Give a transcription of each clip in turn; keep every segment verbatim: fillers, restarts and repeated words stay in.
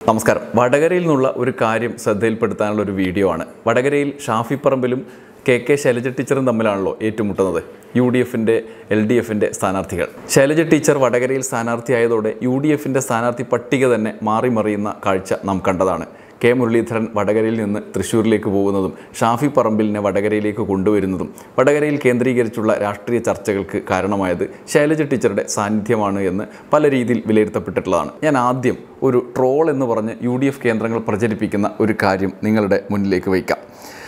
നമസ്കാരം. വടകരയിൽ നിന്നുള്ള ഒരു കാര്യം ശ്രദ്ധയിൽപ്പെടുത്താനുള്ള ഒരു വീഡിയോ ആണ്. വടകരയിൽ ഷാഫി പറമ്പിലും കെ കെ ശൈലജ ടീച്ചറും തമ്മിലാണല്ലോ ഏറ്റുമുട്ടുന്നത്. യു ഡി എഫിൻ്റെ എൽ ഡി എഫിൻ്റെ സ്ഥാനാർത്ഥികൾ. ശൈലജ ടീച്ചർ വടകരയിൽ സ്ഥാനാർത്ഥിയായതോടെ യു ഡി എഫിൻ്റെ സ്ഥാനാർത്ഥി പട്ടിക തന്നെ മാറി മറിയുന്ന കാഴ്ച നാം കണ്ടതാണ്. കെ മുരളീധരൻ വടകരയിൽ നിന്ന് തൃശ്ശൂരിലേക്ക് പോകുന്നതും ഷാഫി പറമ്പിലിനെ വടകരയിലേക്ക് കൊണ്ടുവരുന്നതും വടകരയിൽ കേന്ദ്രീകരിച്ചുള്ള രാഷ്ട്രീയ ചർച്ചകൾക്ക് കാരണമായത് ശൈലജ ടീച്ചറുടെ സാന്നിധ്യമാണ് എന്ന് പല രീതിയിൽ വിലയിരുത്തപ്പെട്ടിട്ടുള്ളതാണ്. ഞാൻ ആദ്യം ഒരു ട്രോൾ എന്ന് പറഞ്ഞ് യു ഡി എഫ് കേന്ദ്രങ്ങൾ പ്രചരിപ്പിക്കുന്ന ഒരു കാര്യം നിങ്ങളുടെ മുന്നിലേക്ക് വയ്ക്കാം.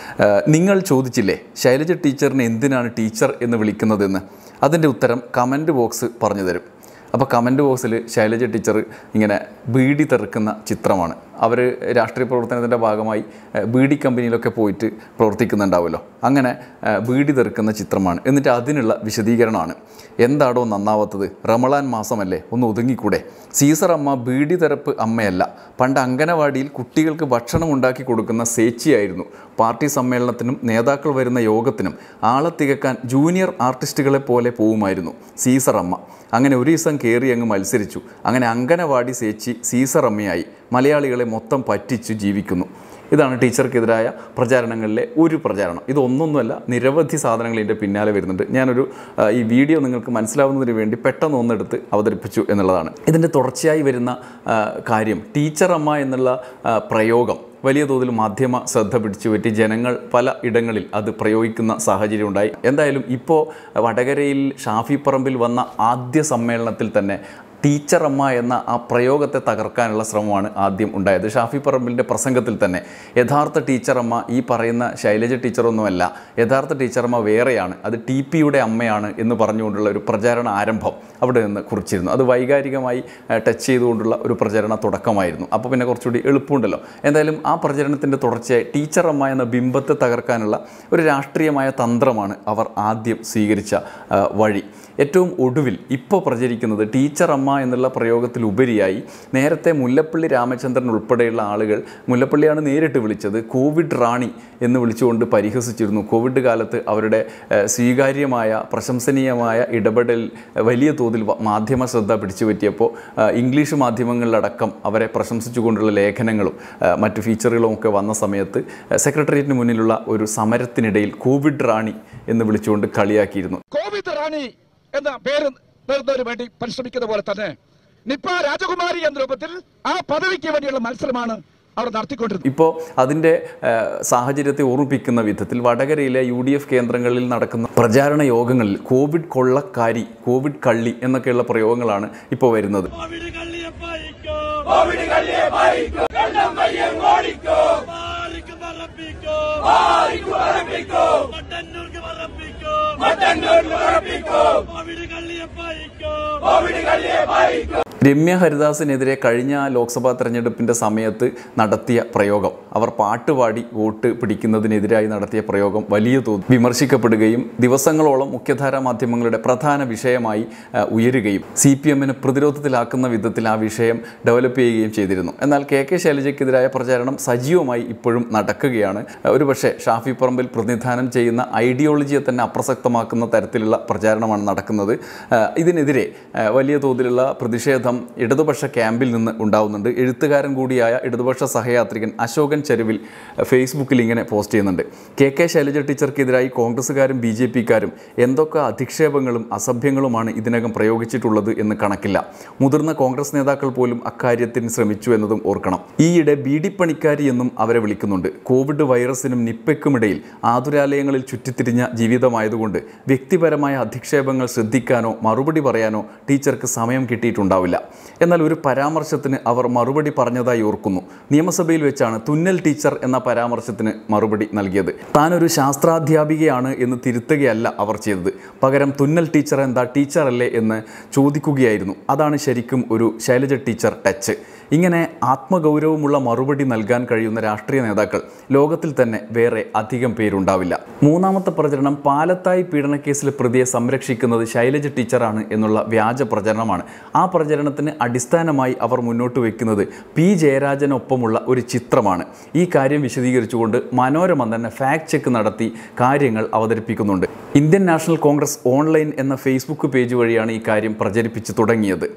നിങ്ങൾ ചോദിച്ചില്ലേ ശൈലജ ടീച്ചറിനെ എന്തിനാണ് ടീച്ചർ എന്ന് വിളിക്കുന്നതെന്ന്? അതിൻ്റെ ഉത്തരം കമൻറ്റ് ബോക്സ് പറഞ്ഞു തരും. അപ്പോൾ കമൻറ്റ് ബോക്സിൽ ശൈലജ ടീച്ചർ ഇങ്ങനെ ബീഡി തെറുക്കുന്ന ചിത്രമാണ്. അവർ രാഷ്ട്രീയ പ്രവർത്തനത്തിൻ്റെ ഭാഗമായി ബീഡി കമ്പനിയിലൊക്കെ പോയിട്ട് പ്രവർത്തിക്കുന്നുണ്ടാവുമല്ലോ, അങ്ങനെ ബീഡി തെറുക്കുന്ന ചിത്രമാണ്. എന്നിട്ട് അതിനുള്ള വിശദീകരണമാണ്. എന്താടോ നന്നാവാത്തത്? റമളാൻ മാസമല്ലേ, ഒന്ന് ഒതുങ്ങിക്കൂടെ? സീസർ അമ്മ ബീഡി തെറപ്പ് അമ്മയല്ല, പണ്ട് അങ്കനവാടിയിൽ കുട്ടികൾക്ക് ഭക്ഷണം ഉണ്ടാക്കി കൊടുക്കുന്ന സേച്ചിയായിരുന്നു. പാർട്ടി സമ്മേളനത്തിനും നേതാക്കൾ വരുന്ന യോഗത്തിനും ആളെ തികക്കാൻ ജൂനിയർ ആർട്ടിസ്റ്റുകളെ പോലെ പോവുമായിരുന്നു സീസർ അമ്മ. അങ്ങനെ ഒരു ദിവസം കയറി അങ്ങ് മത്സരിച്ചു. അങ്ങനെ അങ്കനവാടി സേച്ചി സീസർ അമ്മയായി മലയാളികളെ മൊത്തം പറ്റിച്ചു ജീവിക്കുന്നു. ഇതാണ് ടീച്ചർക്കെതിരായ പ്രചാരണങ്ങളിലെ ഒരു പ്രചാരണം. ഇതൊന്നൊന്നുമല്ല, നിരവധി സാധനങ്ങൾ ഇതിൻ്റെ പിന്നാലെ വരുന്നുണ്ട്. ഞാനൊരു ഈ വീഡിയോ നിങ്ങൾക്ക് മനസ്സിലാവുന്നതിന് വേണ്ടി പെട്ടെന്ന് ഒന്നെടുത്ത് അവതരിപ്പിച്ചു എന്നുള്ളതാണ്. ഇതിൻ്റെ തുടർച്ചയായി വരുന്ന കാര്യം ടീച്ചർ അമ്മ എന്നുള്ള പ്രയോഗം വലിയ തോതിൽ മാധ്യമ ശ്രദ്ധ പിടിച്ചു പറ്റി ജനങ്ങൾ പല ഇടങ്ങളിൽ അത് പ്രയോഗിക്കുന്ന സാഹചര്യം ഉണ്ടായി. എന്തായാലും ഇപ്പോൾ വടകരയിൽ ഷാഫി പറമ്പിൽ വന്ന ആദ്യ സമ്മേളനത്തിൽ തന്നെ ടീച്ചർ അമ്മ എന്ന ആ പ്രയോഗത്തെ തകർക്കാനുള്ള ശ്രമമാണ് ആദ്യം ഉണ്ടായത്. ഷാഫി പറമ്പിലിൻ്റെ പ്രസംഗത്തിൽ തന്നെ യഥാർത്ഥ ടീച്ചർ അമ്മ ഈ പറയുന്ന ശൈലജ ടീച്ചറൊന്നുമല്ല, യഥാർത്ഥ ടീച്ചറമ്മ വേറെയാണ്, അത് ടി പിയുടെ അമ്മയാണ് എന്ന് പറഞ്ഞുകൊണ്ടുള്ള ഒരു പ്രചാരണ ആരംഭം അവിടെ നിന്ന് കുറിച്ചിരുന്നു. അത് വൈകാരികമായി ടച്ച് ചെയ്തുകൊണ്ടുള്ള ഒരു പ്രചരണ തുടക്കമായിരുന്നു. അപ്പോൾ പിന്നെ കുറച്ചുകൂടി എളുപ്പമുണ്ടല്ലോ. എന്തായാലും ആ പ്രചരണത്തിൻ്റെ തുടർച്ചയായി ടീച്ചർ അമ്മ എന്ന ബിംബത്തെ തകർക്കാനുള്ള ഒരു രാഷ്ട്രീയമായ തന്ത്രമാണ് അവർ ആദ്യം സ്വീകരിച്ച വഴി. ഏറ്റവും ഒടുവിൽ ഇപ്പോൾ പ്രചരിക്കുന്നത് ടീച്ചർ അമ്മ എന്നുള്ള പ്രയോഗത്തിലുപരിയായി നേരത്തെ മുല്ലപ്പള്ളി രാമചന്ദ്രൻ ഉൾപ്പെടെയുള്ള ആളുകൾ, മുല്ലപ്പള്ളിയാണ് നേരിട്ട് വിളിച്ചത്, കോവിഡ് റാണി എന്ന് വിളിച്ചുകൊണ്ട് പരിഹസിച്ചിരുന്നു. കോവിഡ് കാലത്ത് അവരുടെ സ്വീകാര്യമായ പ്രശംസനീയമായ ഇടപെടൽ വലിയ തോതിൽ മാധ്യമ ശ്രദ്ധ പിടിച്ചു പറ്റിയപ്പോൾ ഇംഗ്ലീഷ് മാധ്യമങ്ങളിലടക്കം അവരെ പ്രശംസിച്ചുകൊണ്ടുള്ള ലേഖനങ്ങളും മറ്റു ഫീച്ചറുകളും ഒക്കെ വന്ന സമയത്ത് സെക്രട്ടേറിയറ്റിന് മുന്നിലുള്ള ഒരു സമരത്തിനിടയിൽ കോവിഡ് റാണി എന്ന് വിളിച്ചുകൊണ്ട് കളിയാക്കിയിരുന്നു. കോവിഡ് റാണി എന്ന പേര് നേടുന്നതിന് വേണ്ടി പരിശ്രമിക്കുന്ന പോലെ തന്നെ നിപ്പ രാജകുമാരി എന്ന രൂപത്തിൽ ആ പദവിക്ക് വേണ്ടിയുള്ള മത്സരമാണ് അവർ നടത്തിക്കൊണ്ടിരുന്നത്. ഇപ്പോൾ അതിൻ്റെ സാഹചര്യത്തെ ഓർമ്മിപ്പിക്കുന്ന വിധത്തിൽ വടകരയിലെ യു ഡി എഫ് കേന്ദ്രങ്ങളിൽ നടക്കുന്ന പ്രചാരണ യോഗങ്ങളിൽ കോവിഡ് കൊള്ളക്കാരി, കോവിഡ് കള്ളി എന്നൊക്കെയുള്ള പ്രയോഗങ്ങളാണ് ഇപ്പോൾ വരുന്നത്. രമ്യ ഹരിദാസിനെതിരെ കഴിഞ്ഞ ലോക്സഭാ തെരഞ്ഞെടുപ്പിൻ്റെ സമയത്ത് നടത്തിയ പ്രയോഗം, അവർ പാട്ടുപാടി വോട്ട് പിടിക്കുന്നതിനെതിരായി നടത്തിയ പ്രയോഗം വലിയ തോതിൽ വിമർശിക്കപ്പെടുകയും ദിവസങ്ങളോളം മുഖ്യധാരാ മാധ്യമങ്ങളുടെ പ്രധാന വിഷയമായി ഉയരുകയും സി പി എമ്മിന് പ്രതിരോധത്തിലാക്കുന്ന വിധത്തിൽ ആ വിഷയം ഡെവലപ്പ് ചെയ്യുകയും ചെയ്തിരുന്നു. എന്നാൽ കെ കെ ശൈലജയ്ക്കെതിരായ പ്രചാരണം സജീവമായി ഇപ്പോഴും നടക്കുകയാണ്. ഒരുപക്ഷെ ഷാഫി പറമ്പിൽ പ്രതിനിധാനം ചെയ്യുന്ന ഐഡിയോളജിയെ തന്നെ അപ്രസക്തമാക്കുന്ന തരത്തിലുള്ള പ്രചാരണമാണ് നടക്കുന്നത്. ഇതിനെതിരെ വലിയ തോതിലുള്ള പ്രതിഷേധം ഇടതുപക്ഷ ക്യാമ്പിൽ നിന്ന് ഉണ്ടാവുന്നുണ്ട്. എഴുത്തുകാരൻ കൂടിയായ ഇടതുപക്ഷ സഹയാത്രികൻ അശോകൻ ചെരുവിൽ ഫേസ്ബുക്കിൽ ഇങ്ങനെ പോസ്റ്റ് ചെയ്യുന്നുണ്ട്. കെ കെ ശൈലജ ടീച്ചർക്കെതിരായി കോൺഗ്രസ്സുകാരും ബി ജെ പിക്കാരും എന്തൊക്കെ അധിക്ഷേപങ്ങളും അസഭ്യങ്ങളുമാണ് ഇതിനകം പ്രയോഗിച്ചിട്ടുള്ളത് എന്ന് കണക്കില്ല. മുതിർന്ന കോൺഗ്രസ് നേതാക്കൾ പോലും അക്കാര്യത്തിന് ശ്രമിച്ചു എന്നതും ഓർക്കണം. ഈയിടെ ബീഡിപ്പണിക്കാരി എന്നും അവരെ വിളിക്കുന്നുണ്ട്. കോവിഡ് വൈറസിനും നിപ്പയ്ക്കുമിടയിൽ ആതുരാലയങ്ങളിൽ ചുറ്റിത്തിരിഞ്ഞ ജീവിതമായതുകൊണ്ട് വ്യക്തിപരമായ അധിക്ഷേപങ്ങൾ ശ്രദ്ധിക്കാനോ മറുപടി പറയാനോ ടീച്ചർക്ക് സമയം കിട്ടിയിട്ടുണ്ടാവില്ല. എന്നാൽ ഒരു പരാമർശത്തിന് അവർ മറുപടി പറഞ്ഞതായി ഓർക്കുന്നു. നിയമസഭയിൽ വെച്ചാണ് തുന്നൽ ടീച്ചർ എന്ന പരാമർശത്തിന് മറുപടി നൽകിയത്. താനൊരു ശാസ്ത്രാധ്യാപികയാണ് എന്ന് തിരുത്തുകയല്ല അവർ ചെയ്തത്. പകരം തുന്നൽ ടീച്ചർ എന്താ ടീച്ചറല്ലേ എന്ന് ചോദിക്കുകയായിരുന്നു. അതാണ് ശരിക്കും ഒരു ശൈലജ ടീച്ചർ ടച്ച്. ഇങ്ങനെ ആത്മഗൗരവമുള്ള മറുപടി നൽകാൻ കഴിയുന്ന രാഷ്ട്രീയ നേതാക്കൾ ലോകത്തിൽ തന്നെ വേറെ അധികം പേരുണ്ടാവില്ല. മൂന്നാമത്തെ പ്രചരണം പാലത്തായി പീഡനക്കേസിലെ പ്രതിയെ സംരക്ഷിക്കുന്നത് ശൈലജ ടീച്ചറാണ് എന്നുള്ള വ്യാജ പ്രചരണമാണ്. ആ പ്രചരണത്തിന് അടിസ്ഥാനമായി അവർ മുന്നോട്ട് വയ്ക്കുന്നത് പി ജയരാജനൊപ്പമുള്ള ഒരു ചിത്രമാണ്. ഈ കാര്യം വിശദീകരിച്ചുകൊണ്ട് മനോരമ തന്നെ ഫാക്ട് ചെക്ക് നടത്തി കാര്യങ്ങൾ അവതരിപ്പിക്കുന്നുണ്ട്. ഇന്ത്യൻ നാഷണൽ കോൺഗ്രസ് ഓൺലൈൻ എന്ന ഫേസ്ബുക്ക് പേജ് വഴിയാണ് ഈ കാര്യം പ്രചരിപ്പിച്ചു തുടങ്ങിയത്.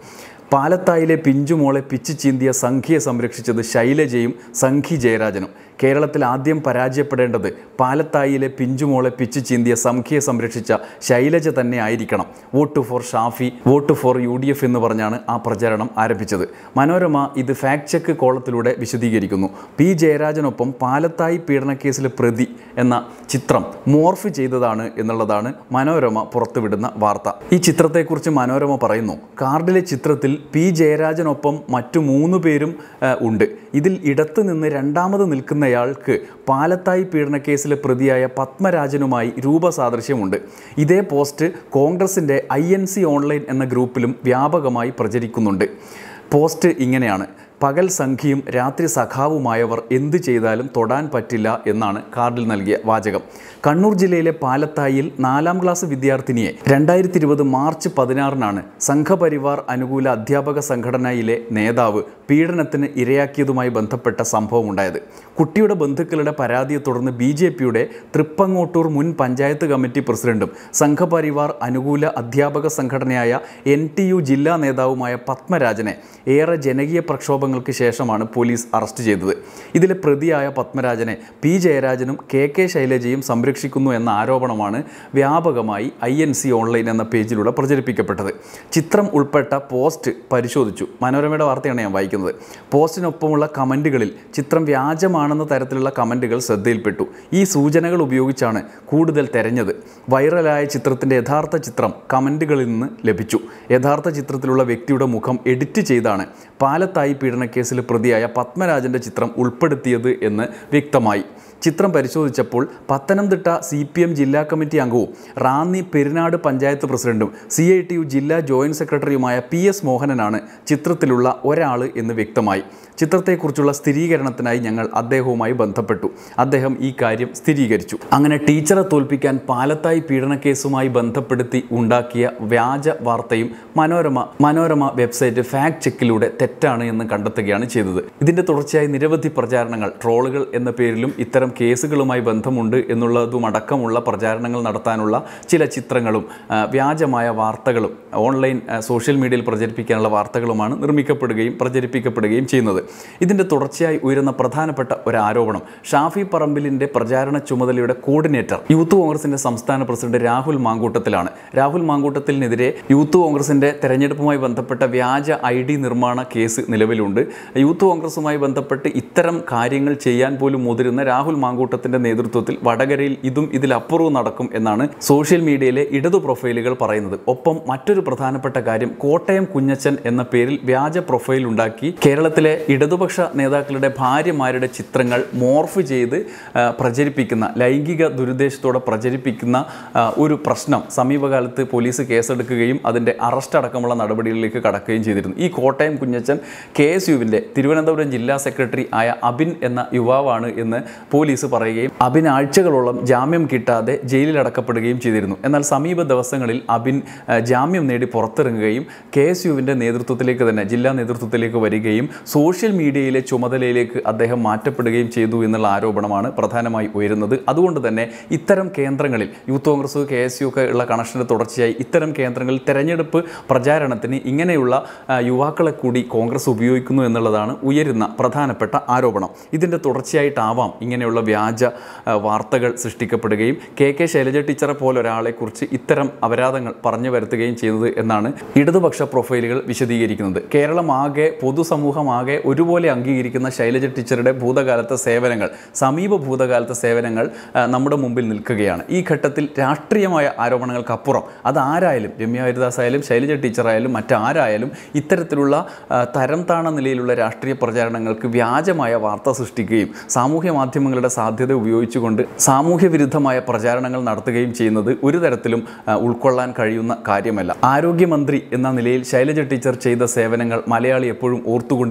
പാലത്തായിലെ പിഞ്ചുമോളെ പിച്ചു ചീന്തിയ സംഘിയെ സംരക്ഷിച്ചത് ശൈലജയും സംഘി ജയരാജനും. കേരളത്തിൽ ആദ്യം പരാജയപ്പെടേണ്ടത് പാലത്തായിലെ പിഞ്ചുമോളെ പിച്ചു ചീന്തിയ സംഘിയെ സംരക്ഷിച്ച ശൈലജ തന്നെ ആയിരിക്കണം. Vote for Shafi, vote for U D F എന്ന് പറഞ്ഞാണ് ആ പ്രചാരണം ആരംഭിച്ചത്. മനോരമ ഇത് ഫാക്ട് ചെക്ക് കോളത്തിലൂടെ വിശദീകരിക്കുന്നു. പി ജയരാജനൊപ്പം പാലത്തായി പീഡനക്കേസിലെ പ്രതി എന്ന ചിത്രം മോർഫ് ചെയ്തതാണ് എന്നുള്ളതാണ് മനോരമ പുറത്തുവിടുന്ന വാർത്ത. ഈ ചിത്രത്തെക്കുറിച്ച് മനോരമ പറയുന്നു, കാർഡിലെ ചിത്രത്തിൽ പി ജയരാജനൊപ്പം മറ്റു മൂന്ന് പേരും ഉണ്ട്. ഇതിൽ ഇടത്ത് നിന്ന് രണ്ടാമത് നിൽക്കുന്നയാൾക്ക് പാലത്തായി പീഡനക്കേസിലെ പ്രതിയായ പത്മരാജനുമായി രൂപസാദൃശ്യമുണ്ട്. ഇതേ പോസ്റ്റ് കോൺഗ്രസിൻ്റെ ഐ എൻ സി ഓൺലൈൻ എന്ന ഗ്രൂപ്പിലും വ്യാപകമായി പ്രചരിക്കുന്നുണ്ട്. പോസ്റ്റ് ഇങ്ങനെയാണ്: പകൽ സംഘിയും രാത്രി സഖാവുമായവർ എന്തു ചെയ്താലും തൊടാൻ പറ്റില്ല എന്നാണ് കാർഡിൽ നൽകിയ വാചകം. കണ്ണൂർ ജില്ലയിലെ പാലത്തായിൽ നാലാം ക്ലാസ് വിദ്യാർത്ഥിനിയെ രണ്ടായിരത്തി ഇരുപത് മാർച്ച് പതിനാറിനാണ് സംഘപരിവാർ അനുകൂല അധ്യാപക സംഘടനയിലെ നേതാവ് പീഡനത്തിന് ഇരയാക്കിയതുമായി ബന്ധപ്പെട്ട സംഭവം ഉണ്ടായത്. കുട്ടിയുടെ ബന്ധുക്കളുടെ പരാതിയെ തുടർന്ന് ബി ജെ പിയുടെ തൃപ്പങ്ങോട്ടൂർ മുൻ പഞ്ചായത്ത് കമ്മിറ്റി പ്രസിഡന്റും സംഘപരിവാർ അനുകൂല അധ്യാപക സംഘടനയായ എൻ ടി യു ജില്ലാ നേതാവുമായ പത്മരാജനെ ഏറെ ജനകീയ പ്രക്ഷോഭങ്ങൾക്ക് ശേഷമാണ് പോലീസ് അറസ്റ്റ് ചെയ്തത്. ഇതിലെ പ്രതിയായ പത്മരാജനെ പി ജയരാജനും കെ കെ ശൈലജയും സംരക്ഷിക്കുന്നു എന്ന ആരോപണമാണ് വ്യാപകമായി ഐ എൻ സി ഓൺലൈൻ എന്ന പേജിലൂടെ പ്രചരിപ്പിക്കപ്പെട്ടത്. ചിത്രം ഉൾപ്പെട്ട പോസ്റ്റ് പരിശോധിച്ചു. മനോരമയുടെ വാർത്തയാണ് ഞാൻ വായിക്കുന്നത്. പോസ്റ്റിനൊപ്പമുള്ള കമൻറ്റുകളിൽ ചിത്രം വ്യാജമാണെന്ന തരത്തിലുള്ള കമൻറ്റുകൾ ശ്രദ്ധയിൽപ്പെട്ടു. ഈ സൂചനകൾ ഉപയോഗിച്ചാണ് കൂടുതൽ തെരഞ്ഞത്. വൈറലായ ചിത്രത്തിൻ്റെ യഥാർത്ഥ ചിത്രം കമൻറ്റുകളിൽ നിന്ന് ലഭിച്ചു. യഥാർത്ഥ ചിത്രത്തിലുള്ള വ്യക്തിയുടെ മുഖം എഡിറ്റ് ചെയ്താണ് പാലത്തായി പീഡനക്കേസിൽ പ്രതിയായ പത്മരാജൻ്റെ ചിത്രം ഉൾപ്പെടുത്തിയത് എന്ന് വ്യക്തമായി. ചിത്രം പരിശോധിച്ചപ്പോൾ പത്തനംതിട്ട സി പി എം ജില്ലാ കമ്മിറ്റി അംഗവും റാന്നി പെരിനാട് പഞ്ചായത്ത് പ്രസിഡന്റും സി ഐ ടി യു ജില്ലാ ജോയിൻറ്റ് സെക്രട്ടറിയുമായ പി എസ് മോഹനനാണ് ചിത്രത്തിലുള്ള ഒരാൾ എന്ന് വ്യക്തമായി. ചിത്രത്തെക്കുറിച്ചുള്ള സ്ഥിരീകരണത്തിനായി ഞങ്ങൾ അദ്ദേഹവുമായി ബന്ധപ്പെട്ടു. അദ്ദേഹം ഈ കാര്യം സ്ഥിരീകരിച്ചു. അങ്ങനെ ടീച്ചറെ തോൽപ്പിക്കാൻ പാലത്തായി പീഡനക്കേസുമായി ബന്ധപ്പെടുത്തി ഉണ്ടാക്കിയ വ്യാജ വാർത്തയും മനോരമ മനോരമ വെബ്സൈറ്റ് ഫാക്ട് ചെക്കിലൂടെ തെറ്റാണ് എന്ന് കണ്ടെത്തുകയാണ് ചെയ്തത്. ഇതിൻ്റെ തുടർച്ചയായി നിരവധി പ്രചാരണങ്ങൾ, ട്രോളുകൾ എന്ന പേരിലും ഇത്തരം കേസുകളുമായി ബന്ധമുണ്ട് എന്നുള്ളതുമടക്കമുള്ള പ്രചാരണങ്ങൾ നടത്താനുള്ള ചില ചിത്രങ്ങളും വ്യാജമായ വാർത്തകളും ഓൺലൈൻ സോഷ്യൽ മീഡിയയിൽ പ്രചരിപ്പിക്കാനുള്ള വാർത്തകളുമാണ് നിർമ്മിക്കപ്പെടുകയും പ്രചരിപ്പിക്കപ്പെടുകയും ചെയ്യുന്നത്. ഇതിൻ്റെ തുടർച്ചയായി ഉയരുന്ന പ്രധാനപ്പെട്ട ഒരു ആരോപണം ഷാഫി പറമ്പിലിൻ്റെ പ്രചാരണ ചുമതലയുടെ കോർഡിനേറ്റർ യൂത്ത് കോൺഗ്രസിൻ്റെ സംസ്ഥാന പ്രസിഡന്റ് രാഹുൽ മാങ്കൂട്ടത്തിലാണ്. രാഹുൽ മാങ്കൂട്ടത്തിനെതിരെ യൂത്ത് കോൺഗ്രസിൻ്റെ തെരഞ്ഞെടുപ്പുമായി ബന്ധപ്പെട്ട വ്യാജ ഐ ഡി നിർമ്മാണ കേസ് നിലവിലുണ്ട്. യൂത്ത് കോൺഗ്രസുമായി ബന്ധപ്പെട്ട് ഇത്തരം കാര്യങ്ങൾ ചെയ്യാൻ പോലും മുതിരുന്ന രാഹുൽ മാങ്കൂട്ടത്തിൻ്റെ നേതൃത്വത്തിൽ വടകരയിൽ ഇതും ഇതിലപ്പുറവും നടക്കും എന്നാണ് സോഷ്യൽ മീഡിയയിലെ ഇടതു പ്രൊഫൈലുകൾ പറയുന്നത്. ഒപ്പം മറ്റൊരു പ്രധാനപ്പെട്ട കാര്യം, കോട്ടയം കുഞ്ഞച്ചൻ എന്ന പേരിൽ വ്യാജ പ്രൊഫൈൽ ഉണ്ടാക്കി കേരളത്തിലെ ഇടതുപക്ഷ നേതാക്കളുടെ ഭാര്യമാരുടെ ചിത്രങ്ങൾ മോർഫ് ചെയ്ത് പ്രചരിപ്പിക്കുന്ന, ലൈംഗിക ദുരുദ്ദേശത്തോടെ പ്രചരിപ്പിക്കുന്ന ഒരു പ്രശ്നം സമീപകാലത്ത് പോലീസ് കേസെടുക്കുകയും അതിൻ്റെ അറസ്റ്റ് അടക്കമുള്ള നടപടികളിലേക്ക് കടക്കുകയും ചെയ്തിരുന്നു. ഈ കോട്ടയം കുഞ്ഞച്ചൻ കെ എസ് യുവിൻ്റെ തിരുവനന്തപുരം ജില്ലാ സെക്രട്ടറി ആയ അബിൻ എന്ന യുവാവാണ് എന്ന് പോലീസ് പറയുകയും അബിൻ ആഴ്ചകളോളം ജാമ്യം കിട്ടാതെ ജയിലിൽ അടക്കപ്പെടുകയും ചെയ്തിരുന്നു. എന്നാൽ സമീപ ദിവസങ്ങളിൽ അബിൻ ജാമ്യം നേടി പുറത്തിറങ്ങുകയും കെ എസ് യുവിൻ്റെ നേതൃത്വത്തിലേക്ക് തന്നെ ജില്ലാ നേതൃത്വത്തിലേക്ക് വരികയും സോഷ്യൽ മീഡിയയിലെ ചുമതലയിലേക്ക് അദ്ദേഹം മാറ്റപ്പെടുകയും ചെയ്തു എന്നുള്ള ആരോപണമാണ് പ്രധാനമായി ഉയരുന്നത്. അതുകൊണ്ട് തന്നെ ഇത്തരം കേന്ദ്രങ്ങളിൽ youth Congress K S U ഒക്കെ ഉള്ള കണക്ഷൻ്റെ തുടർച്ചയായി ഇത്തരം കേന്ദ്രങ്ങളിൽ തെരഞ്ഞെടുപ്പ് പ്രചാരണത്തിന് ഇങ്ങനെയുള്ള യുവാക്കളെ കൂടി കോൺഗ്രസ് ഉപയോഗിക്കുന്നു എന്നുള്ളതാണ് ഉയരുന്ന പ്രധാനപ്പെട്ട ആരോപണം. ഇതിൻ്റെ തുടർച്ചയായിട്ടാവാം ഇങ്ങനെയുള്ള വ്യാജ വാർത്തകൾ സൃഷ്ടിക്കപ്പെടുകയും കെ കെ ശൈലജ ടീച്ചറെ പോലെ ഒരാളെക്കുറിച്ച് ഇത്തരം അപരാധങ്ങൾ പറഞ്ഞു വരുത്തുകയും ചെയ്യുന്നത് എന്നാണ് ഇടതുപക്ഷ പ്രൊഫൈലുകൾ വിശദീകരിക്കുന്നത്. കേരളമാകെ പൊതുസമൂഹമാകെ ഒരുപോലെ അംഗീകരിക്കുന്ന ശൈലജ ടീച്ചറുടെ ഭൂതകാലത്തെ സേവനങ്ങൾ, സമീപ ഭൂതകാലത്തെ സേവനങ്ങൾ നമ്മുടെ മുമ്പിൽ നിൽക്കുകയാണ്. ഈ ഘട്ടത്തിൽ രാഷ്ട്രീയമായ ആരോപണങ്ങൾക്കപ്പുറം അതാരായാലും, രമ്യ ഹരിദാസ് ആയാലും ശൈലജ ടീച്ചറായാലും മറ്റാരായാലും ഇത്തരത്തിലുള്ള തരം താണ നിലയിലുള്ള രാഷ്ട്രീയ പ്രചാരണങ്ങൾക്ക് വ്യാജമായ വാർത്ത സൃഷ്ടിക്കുകയും സാമൂഹ്യ മാധ്യമങ്ങളുടെ സാധ്യത ഉപയോഗിച്ചുകൊണ്ട് സാമൂഹ്യ വിരുദ്ധമായ പ്രചാരണങ്ങൾ നടത്തുകയും ചെയ്യുന്നത് ഒരു തരത്തിലും ഉൾക്കൊള്ളാൻ കഴിയുന്ന കാര്യമല്ല. ആരോഗ്യമന്ത്രി എന്ന നിലയിൽ ശൈലജ ടീച്ചർ ചെയ്ത സേവനങ്ങൾ മലയാളി എപ്പോഴും ഓർത്തുകൊണ്ടിരിക്കുന്ന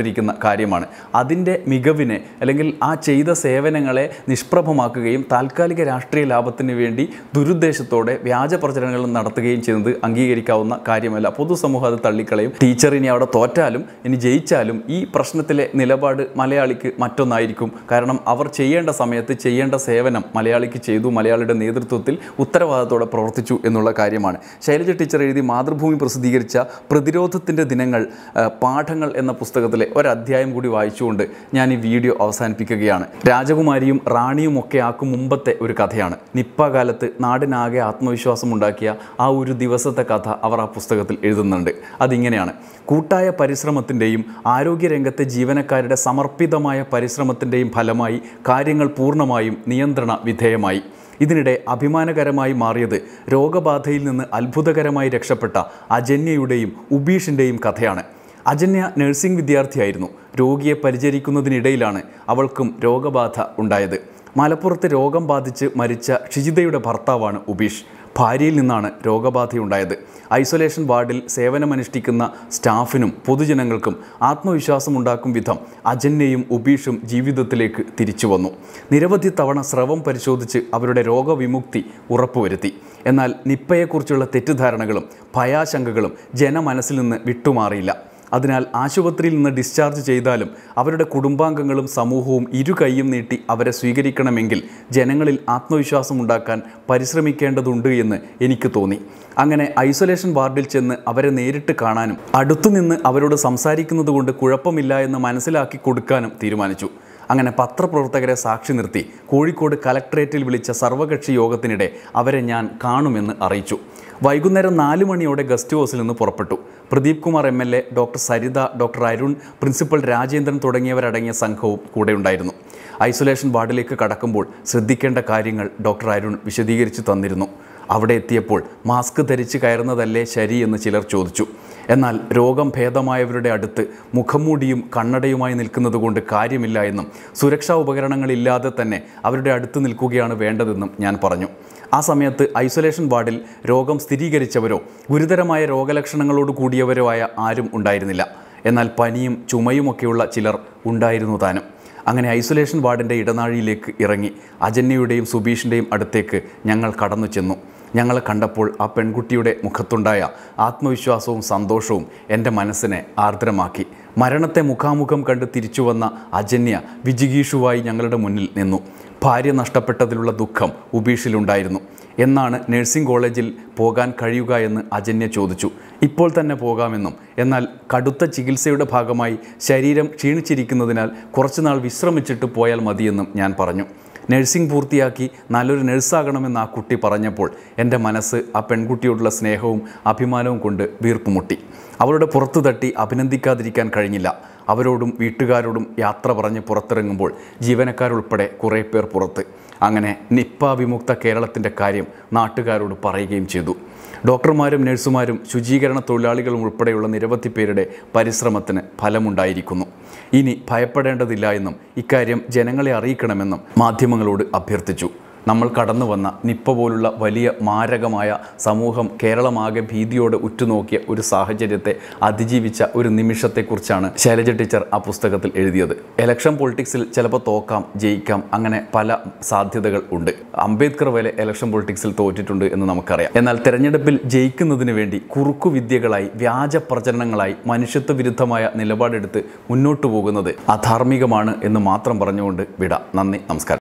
കാര്യമാണ്. അതിൻ്റെ മികവിനെ അല്ലെങ്കിൽ ആ ചെയ്ത സേവനങ്ങളെ നിഷ്പ്രഭമാക്കുകയും താൽക്കാലിക രാഷ്ട്രീയ ലാഭത്തിന് വേണ്ടി ദുരുദ്ദേശത്തോടെ വ്യാജ പ്രചരണങ്ങൾ നടത്തുകയും ചെയ്യുന്നത് അംഗീകരിക്കാവുന്ന കാര്യമല്ല. പൊതുസമൂഹം അത് തള്ളിക്കളയും. ടീച്ചർ ഇനി അവിടെ തോറ്റാലും ഇനി ജയിച്ചാലും ഈ പ്രശ്നത്തിലെ നിലപാട് മലയാളിക്ക് മറ്റൊന്നായിരിക്കും. കാരണം അവർ ചെയ്യേണ്ട സമയത്ത് ചെയ്യേണ്ട സേവനം മലയാളിക്ക് ചെയ്തു, മലയാളിയുടെ നേതൃത്വത്തിൽ ഉത്തരവാദിത്തോടെ പ്രവർത്തിച്ചു എന്നുള്ള കാര്യമാണ്. ശൈലജ ടീച്ചർ എഴുതി മാതൃഭൂമി പ്രസിദ്ധീകരിച്ച പ്രതിരോധത്തിൻ്റെ ദിനങ്ങൾ പാഠങ്ങൾ എന്ന പുസ്തകത്തിലെ ഒരധ്യായം കൂടി വായിച്ചുകൊണ്ട് ഞാൻ ഈ വീഡിയോ അവസാനിപ്പിക്കുകയാണ്. രാജകുമാരിയും റാണിയും ഒക്കെ ആക്കും മുമ്പത്തെ ഒരു കഥയാണ്. നിപ്പ കാലത്ത് നാടിനാകെ ആത്മവിശ്വാസം ഉണ്ടാക്കിയ ആ ഒരു ദിവസത്തെ കഥ അവർ ആ പുസ്തകത്തിൽ എഴുതുന്നുണ്ട്. അതിങ്ങനെയാണ്: കൂട്ടായ പരിശ്രമത്തിൻ്റെയും ആരോഗ്യരംഗത്തെ ജീവനക്കാരുടെ സമർപ്പിതമായ പരിശ്രമത്തിൻ്റെയും ഫലമായി കാര്യങ്ങൾ പൂർണ്ണമായും നിയന്ത്രണ വിധേയമായി. ഇതിനിടെ അഭിമാനകരമായി മാറിയത് രോഗബാധയിൽ നിന്ന് അത്ഭുതകരമായി രക്ഷപ്പെട്ട അജന്യയുടെയും ഉബീഷിൻ്റെയും കഥയാണ്. അജന്യ നഴ്സിംഗ് വിദ്യാർത്ഥിയായിരുന്നു. രോഗിയെ പരിചരിക്കുന്നതിനിടയിലാണ് അവൾക്കും രോഗബാധ ഉണ്ടായത്. മലപ്പുറത്ത് രോഗം ബാധിച്ച് മരിച്ച ഷിജിതയുടെ ഭർത്താവാണ് ഉബീഷ്. ഭാര്യയിൽ നിന്നാണ് രോഗബാധയുണ്ടായത്. ഐസൊലേഷൻ വാർഡിൽ സേവനമനുഷ്ഠിക്കുന്ന സ്റ്റാഫിനും പൊതുജനങ്ങൾക്കും ആത്മവിശ്വാസമുണ്ടാക്കും വിധം അജന്യയും ഉബീഷും ജീവിതത്തിലേക്ക് തിരിച്ചു വന്നു. നിരവധി തവണ സ്രവം പരിശോധിച്ച് അവരുടെ രോഗവിമുക്തി ഉറപ്പുവരുത്തി. എന്നാൽ നിപ്പയെക്കുറിച്ചുള്ള തെറ്റിദ്ധാരണകളും ഭയാശങ്കകളും ജനമനസ്സിൽ നിന്ന് വിട്ടുമാറിയില്ല. അതിനാൽ ആശുപത്രിയിൽ നിന്ന് ഡിസ്ചാർജ് ചെയ്താലും അവരുടെ കുടുംബാംഗങ്ങളും സമൂഹവും ഇരു കൈയും നീട്ടി അവരെ സ്വീകരിക്കണമെങ്കിൽ ജനങ്ങളിൽ ആത്മവിശ്വാസമുണ്ടാക്കാൻ പരിശ്രമിക്കേണ്ടതുണ്ട് എന്ന് എനിക്ക് തോന്നി. അങ്ങനെ ഐസൊലേഷൻ വാർഡിൽ ചെന്ന് അവരെ നേരിട്ട് കാണാനും അടുത്തുനിന്ന് അവരോട് സംസാരിക്കുന്നത് കൊണ്ട് കുഴപ്പമില്ല എന്ന് മനസ്സിലാക്കി കൊടുക്കാനും തീരുമാനിച്ചു. അങ്ങനെ പത്രപ്രവർത്തകരെ സാക്ഷി നിർത്തി കോഴിക്കോട് കലക്ട്രേറ്റിൽ വിളിച്ച സർവകക്ഷി യോഗത്തിനിടെ അവരെ ഞാൻ കാണുമെന്ന് അറിയിച്ചു. വൈകുന്നേരം നാല് മണിയോടെ ഗസ്റ്റ് ഹൗസിൽ നിന്ന് പുറപ്പെട്ടു. Pradeep Kumar M L A, doctor Saritha, doctor Arun, principal Rajendran തുടങ്ങിയവരടങ്ങിയ സംഘവും കൂടെയുണ്ടായിരുന്നു. ഐസൊലേഷൻ വാർഡിലേക്ക് കടക്കുമ്പോൾ ശ്രദ്ധിക്കേണ്ട കാര്യങ്ങൾ ഡോക്ടർ അരുൺ വിശദീകരിച്ചു തന്നിരുന്നു. അവിടെ എത്തിയപ്പോൾ മാസ്ക് ധരിച്ച് കയറുന്നതല്ലേ ശരി എന്ന് ചിലർ ചോദിച്ചു. എന്നാൽ രോഗം ഭേദമായവരുടെ അടുത്ത് മുഖംമൂടിയും കണ്ണടയുമായി നിൽക്കുന്നത് കൊണ്ട് കാര്യമില്ല എന്നും സുരക്ഷാ ഉപകരണങ്ങളില്ലാതെ തന്നെ അവരുടെ അടുത്ത് നിൽക്കുകയാണ് വേണ്ടതെന്നും ഞാൻ പറഞ്ഞു. ആ സമയത്ത് ഐസൊലേഷൻ വാർഡിൽ രോഗം സ്ഥിരീകരിച്ചവരോ ഗുരുതരമായ രോഗലക്ഷണങ്ങളോട് കൂടിയവരോ ആയ ആരും ഉണ്ടായിരുന്നില്ല. എന്നാൽ പനിയും ചുമയുമൊക്കെയുള്ള ചിലർ ഉണ്ടായിരുന്നു താനും. അങ്ങനെ ഐസൊലേഷൻ വാർഡിൻ്റെ ഇടനാഴിയിലേക്ക് ഇറങ്ങി അജന്യയുടെയും സുബീഷിൻ്റെയും അടുത്തേക്ക് ഞങ്ങൾ കടന്നു ചെന്നു. ഞങ്ങളെ കണ്ടപ്പോൾ ആ പെൺകുട്ടിയുടെ മുഖത്തുണ്ടായ ആത്മവിശ്വാസവും സന്തോഷവും എൻ്റെ മനസ്സിനെ ആർദ്രമാക്കി. മരണത്തെ മുഖാമുഖം കണ്ട് തിരിച്ചു വന്ന അജന്യ വിജിഗീഷുവായി ഞങ്ങളുടെ മുന്നിൽ നിന്നു. ഭാര്യ നഷ്ടപ്പെട്ടതിലുള്ള ദുഃഖം ഉബീഷിലുണ്ടായിരുന്നു. എന്നാണ് നഴ്സിംഗ് കോളേജിൽ പോകാൻ കഴിയുക എന്ന് അജന്യ ചോദിച്ചു. ഇപ്പോൾ തന്നെ പോകാമെന്നും, എന്നാൽ കടുത്ത ചികിത്സയുടെ ഭാഗമായി ശരീരം ക്ഷീണിച്ചിരിക്കുന്നതിനാൽ കുറച്ചുനാൾ വിശ്രമിച്ചിട്ട് പോയാൽ മതിയെന്നും ഞാൻ പറഞ്ഞു. നഴ്സിംഗ് പൂർത്തിയാക്കി നല്ലൊരു നഴ്സാകണമെന്ന് ആ കുട്ടി പറഞ്ഞപ്പോൾ എൻ്റെ മനസ്സ് ആ പെൺകുട്ടിയോടുള്ള സ്നേഹവും അഭിമാനവും കൊണ്ട് വീർപ്പുമുട്ടി. അവളുടെ പുറത്തു തട്ടി അഭിനന്ദിക്കാതിരിക്കാൻ കഴിഞ്ഞില്ല. അവരോടും വീട്ടുകാരോടും യാത്ര പറഞ്ഞ് പുറത്തിറങ്ങുമ്പോൾ ജീവനക്കാരുൾപ്പെടെ കുറേ പേർ പുറത്ത്. അങ്ങനെ നിപ്പ വിമുക്ത കേരളത്തിൻ്റെ കാര്യം നാട്ടുകാരോട് പറയുകയും ചെയ്തു. ഡോക്ടർമാരും നഴ്സുമാരും ശുചീകരണ തൊഴിലാളികളും ഉൾപ്പെടെയുള്ള നിരവധി പേരുടെ പരിശ്രമത്തിന് ഫലമുണ്ടായിരിക്കുന്നു. ഇനി ഭയപ്പെടേണ്ടതില്ല എന്നും ഇക്കാര്യം ജനങ്ങളെ അറിയിക്കണമെന്നും മാധ്യമങ്ങളോട് അഭ്യർത്ഥിച്ചു. നമ്മൾ കടന്നു വന്ന നിപ്പ പോലുള്ള വലിയ മാരകമായ സമൂഹം കേരളമാകെ ഭീതിയോടെ ഉറ്റുനോക്കിയ ഒരു സാഹചര്യത്തെ അതിജീവിച്ച ഒരു നിമിഷത്തെക്കുറിച്ചാണ് ശൈലജ ടീച്ചർ ആ പുസ്തകത്തിൽ എഴുതിയത്. എലക്ഷൻ പൊളിറ്റിക്സിൽ ചിലപ്പോൾ തോക്കാം, ജയിക്കാം, അങ്ങനെ പല സാധ്യതകൾ ഉണ്ട്. അംബേദ്കർ വരെ എലക്ഷൻ പൊളിറ്റിക്സിൽ തോറ്റിട്ടുണ്ട് എന്ന് നമുക്കറിയാം. എന്നാൽ തെരഞ്ഞെടുപ്പിൽ ജയിക്കുന്നതിന് വേണ്ടി കുറുക്കുവിദ്യകളായി വ്യാജ പ്രചരണങ്ങളായി മനുഷ്യത്വ വിരുദ്ധമായ നിലപാടെടുത്ത് മുന്നോട്ടു പോകുന്നത് അധാർമികമാണ് എന്ന് മാത്രം പറഞ്ഞുകൊണ്ട് വിടാം. നന്ദി, നമസ്കാരം.